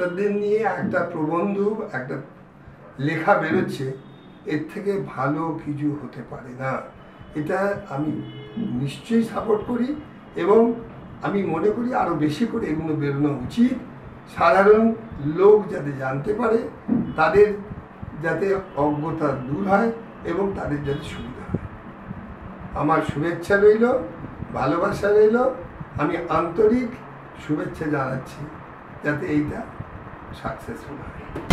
ডাক্তারদের নিয়ে একটা প্রবন্ধ, একটা লেখা বেরোচ্ছে, এর থেকে ভালো কিছু হতে পারে না। এটা আমি নিশ্চয়ই সাপোর্ট করি এবং আমি মনে করি আরও বেশি করে এগুলো বেরোনো উচিত। সাধারণ লোক যাতে জানতে পারে, তাদের যাতে অজ্ঞতা দূর হয় এবং তাদের যাতে সুবিধা হয়। আমার শুভেচ্ছা রইল, ভালোবাসা রইল। আমি আন্তরিক শুভেচ্ছা জানাচ্ছি যাতে এইটা সাকসেসফুল হয়।